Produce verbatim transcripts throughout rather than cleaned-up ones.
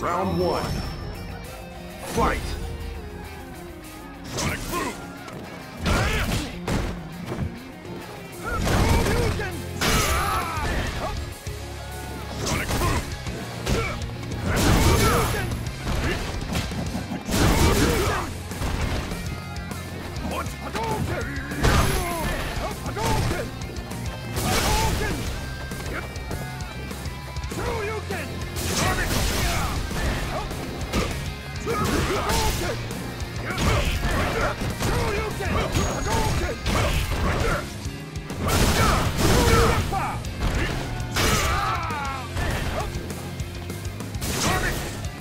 Round one. Fight! Sonic Boom! Sonic Boom! What? Hadouken! Hadouken! Hadouken! Shoryuken! Sonic! Hadouken! Shoryuken! Hadouken! Right there! Shoryuken! Sonic!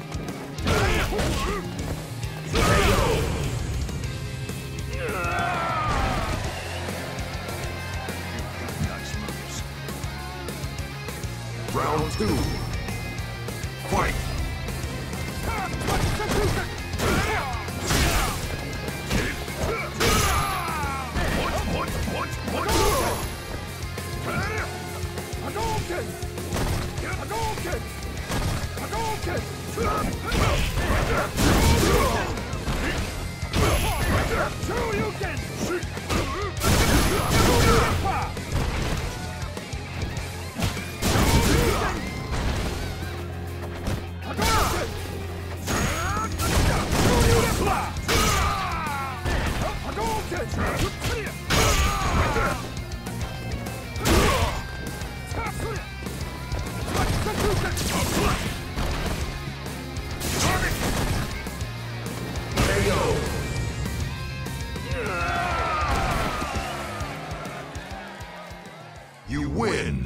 Round two. Fight! What? What? What? What? Hadouken! Hadouken! Hadouken! Shoryuken! Hadouken! K O! You win!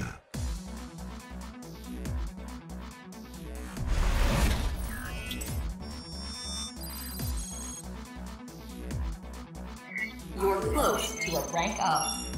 You're close to a rank up.